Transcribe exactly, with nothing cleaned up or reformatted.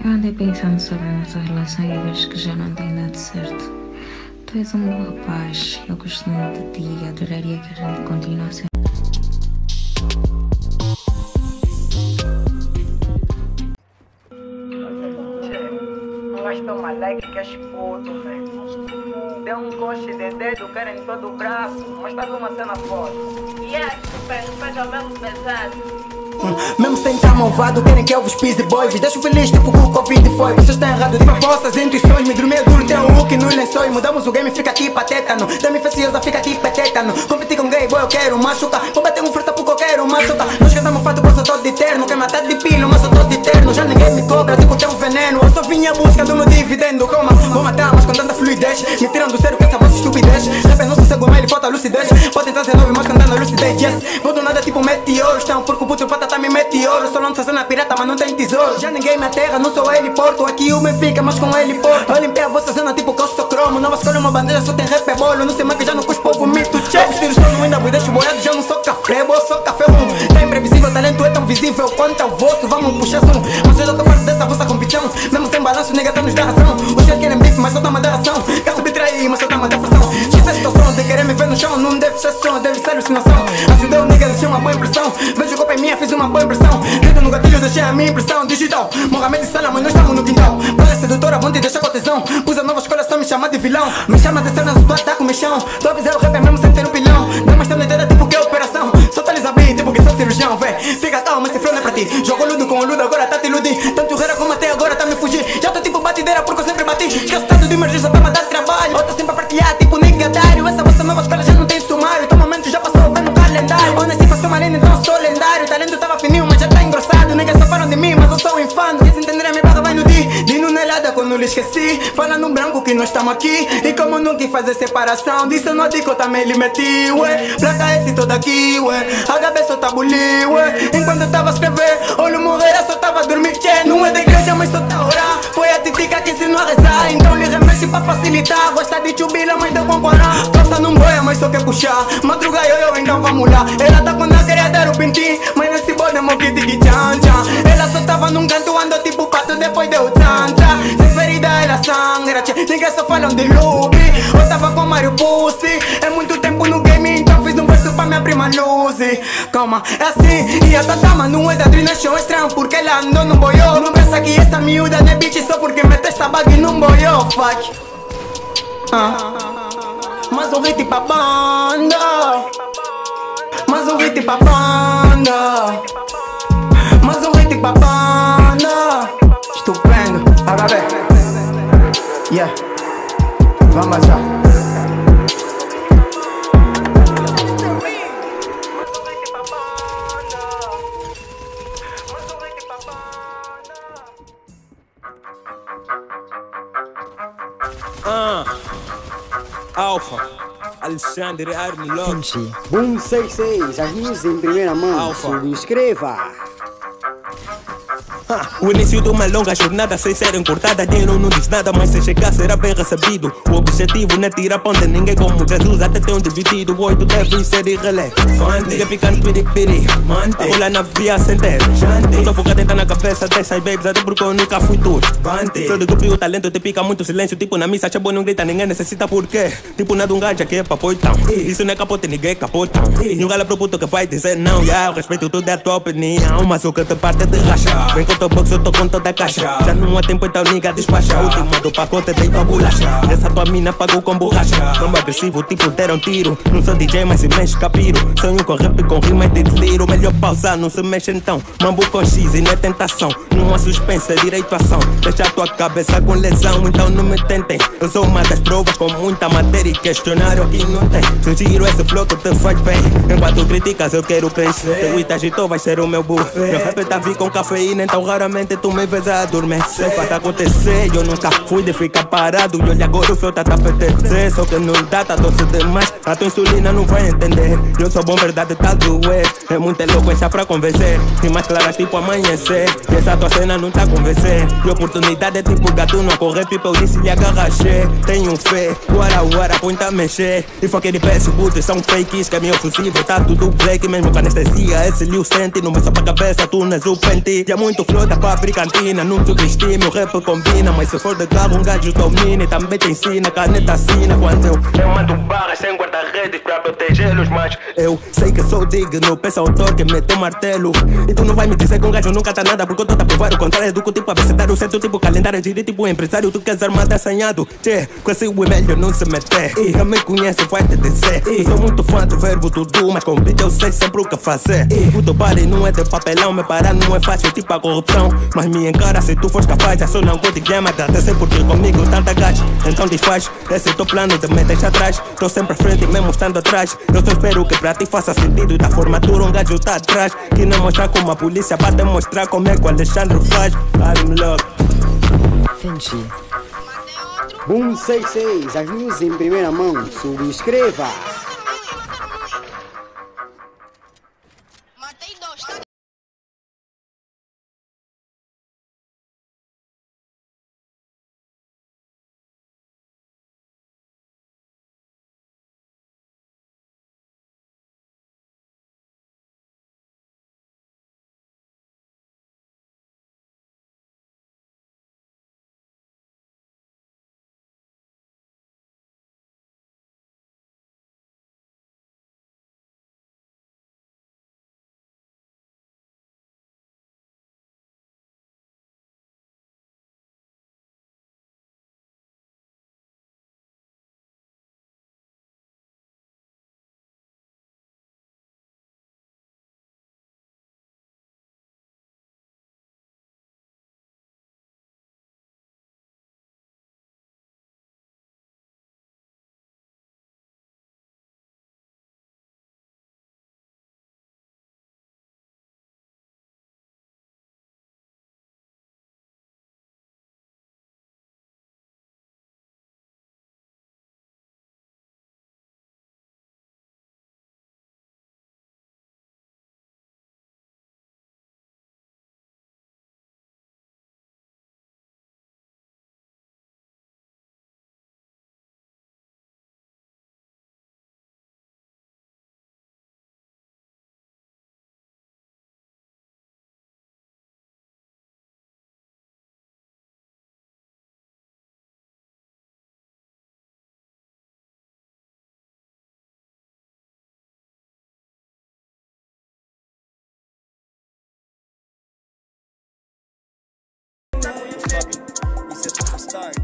Eu andei pensando sobre a nossa relação e vejo que já não tem dado certo. Tu és um bom rapaz, eu gosto muito de ti e adoraria que a gente continuasse. Não vais tomar like que és puto, velho. Deu um coche de dedo, querem todo o braço, mas tá uma cena foda. E yeah, super, super é o mesmo pesado. Mesmo sem estar malvado, querem que eu vos pise boys. Deixo feliz tipo que o Covid foi. Vocês estão errados, tipo vossas intuições. Me dormi duro, tem um look nos lençóis. Mudamos o game, fica tipo a tétano. Dá-me faciosa, fica tipo tétano. Competir com gay, boy, eu quero machucar. Vou bater um fruta porque eu quero machucar. Nós cantamos fato, pois eu tô de terno. Quer matar de pilo, mas eu tô de terno. Já ninguém me cobra, tipo tem um veneno. Eu só vim à busca do meu dividendo. Calma, vou matar, mas com tanta fluidez. Me tiram do sério com essa vossa estupidez. Rap não sossego, mas ele falta lucidez. Podem trazer nove, mas cantando a lucidez, yes. Vou do nada tipo meteoro. Estão porque o puto pata tá me meteoro. Sou lança cena pirata, mas não tem tesouro. Já ninguém me aterra, não sou ele porto. Aqui o me fica, mas com ele porto. Eu limpei a vossa cena tipo que eu sou cromo. Nova escolha, uma bandeira, só tem rap é bolo. Não sei mais que já não cuspo, eu vomito check. Os tiros estão ainda, vou deixo boiado, já não sou café. Boa, sou café um. Tá imprevisível, talento é tão visível quanto é o vosso. Vamos puxar zoom. Mas eu já tô farto dessa vossa competição. Mesmo sem balanço, nega tá nos dá razão. Os caras querem bife, mas só tá uma dar ação. Quer subtrair, mas só tá uma dar fração. Esquece a situação de querer me ver no chão. Não deve ser som, deve ser alucinação. Ajudei o nigga, deixei uma boa impressão. Vejo que a minha, fiz uma boa impressão. Dedo no gatilho, deixei a minha impressão digital. Mohamed e Salah, mas nós estamos no quintal. Para sedutora, vão te deixar com tesão. Pus a nova escola, só me chama de vilão. Me chama de cena, tu tá com mexão. Tu avisar o rap é mesmo sem ter um pilhão. Não mais tempo inteira, tipo que é operação. Só tá lhes abrir, tipo que sou cirurgião, véi. Fica calma, esse flow não é pra ti. Jogo ludo com o ludo, agora tá te iludir. Tanto rera como até agora tá me fugir. Já tô tipo batideira porque eu sempre bati. Esquece tanto de emergência, tá me dar trabalho. Ou tá sempre a partilhar, tipo negatário. Essa vossa nova escola já não tem sumário. Teu momento já passou, vem no calendário. Ou nasci passou marina, então sou lendário. O talento tava fininho, mas já tá engrossado. Niggas só falam de mim, mas eu sou um infando. Quis entender a minha barra, vai no D. Dino nelada quando lhe esqueci. Fala no branco que nós estamos aqui. E como não quis fazer separação, disse no dico também lhe meti, ué. Placa esse todo aqui, ué. H B só tá buli, ué. Enquanto eu tava a escrever, olho morrer, só tava a dormir, tchê. Não é da igreja, mas só tá a orar. Foi a titica que ensinou a rezar. Então lhe remexe pra facilitar. Gosta de chubila, mas deu bom parar. Calça não boia, mas só quer puxar. Madruga eu, eu, então vamos lá. Ela tá quando eu queria dar o pintinho, mas nesse bode é moquite que tchan tchan. Ela só tava num canto, andou tipo pato, depois deu tchan tchan. Sem ferida ela sangra, tchê. Ninguém só falam de loop. Eu tava com Mario Pussy. É muito tempo no game, então fiz um verso pra minha prima Lucy. Calma, é assim, e a tatama não é da Drina Show estranho porque ela andou no boiô. Não pensa que essa miúda não é bitch só porque mete esta bag num boiô, fuck. Ah. Mais um hit pra banda. Mais um hit pra banda. Mais um hit pra banda. Estupendo, H B. Yeah, vamos já. Ah, Alfa, Alexandre Arnilog. Boom sessenta e seis, avisa em primeira mão. Alfa. Subscreva. Ah, o início de uma longa jornada sem ser encurtada. Dinheiro não diz nada, mas se chegar será bem recebido. O objetivo não é tirar pão de ninguém como Jesus. Até tem um dividido, o oito deve ser irrelevante. Ninguém fica no piri-piri, a rola na via sem ter. Não tô focado em tá na cabeça dessas babes, até porque eu nunca fui tudo. Sou de grupo e o talento te pica muito silêncio. Tipo na missa, chabo não grita, ninguém necessita porquê. Tipo na de um gajo que é papoitão. Isso não é capote, ninguém é capotão. E um galo pro puto que vai dizer não. Yeah, eu respeito tudo, é a tua opinião. Mas o que te parte é de rachar. Vem com teu box, eu tô com toda a caixa. Já não há tempo, então liga, despacha. Última do pacote, dei tua bolacha. Essa tua mina pagou com borracha. Como agressivo, tipo deram tiro. Não sou D J, mas se mexe capiro. Sonho com rap, com rima e te deliro. Melhor pausar, não se mexe então. Mambo com X e não é tentação. Não há suspensa, é direito à ação. Deixa a tua cabeça com lesão, então não me tentem. Eu sou uma das provas com muita matéria e questionário aqui não tem. Sugiro esse flow que te faz bem. Enquanto criticas, eu quero crescer. Teu it agitou, vai ser o meu buffet. Meu rap tá vi com cafeína, então raramente tu me vês a adormecer. Faz acontecer, eu nunca fui de ficar parado. E olha agora o flow tá a apetecer. Só que não dá, tá doce demais. A tua insulina não vai entender. Eu sou bom, verdade, tá doer. É muita eloquência pra convencer. E mais claras tipo amanhecer. E essa tua cena não tá a convencer. E oportunidade é tipo gato, não correr pipa, eu disse lhe agarrache. Tenho fé, uara uara, põe-te a mexer. E foque de pé, butos são fakes, que é meu ofensivo. Tá tudo black, mesmo com anestesia. Esse liu sente, não me só pra cabeça, tu não és o pente. E é muito tu flota pra abrir cantina. Não subestime, o rap combina. Mas se for de carro um gajo domina e também te ensina. Caneta assina quando eu Eu mando barras sem guarda-redes pra protegê-los. Mas eu sei que sou digno, pensa autor que meteu martelo. E tu não vai me dizer que um gajo nunca tá nada, porque eu tô a provar o contrário do que o tipo abecedário. Certo tipo calendário, giri tipo empresário. Tu queres armada assanhado, tchê, com esse é melhor não se meter. E já me conhece, vai te dizer. E sou muito fã do verbo tudo, mas com beat eu sei sempre o que fazer. E o teu body não é de papelão, me parar não é fácil, tipo a corrupção. Mas me encara se tu fores capaz, já sou não vou te queimar, agradecer porque comigo tanta gás. Então desfaz, esse é teu plano de me deixar atrás. Tô sempre à frente mesmo estando atrás. Eu só espero que pra ti faça sentido. E da formatura um gajo tá atrás. Que não mostrar como a polícia bate, mostrar como é que o Alexandre faz. I'm look. Finchi. Boom sessenta e seis, as news em primeira mão. Subscreva. Matei dois, tá? Isso é superstar.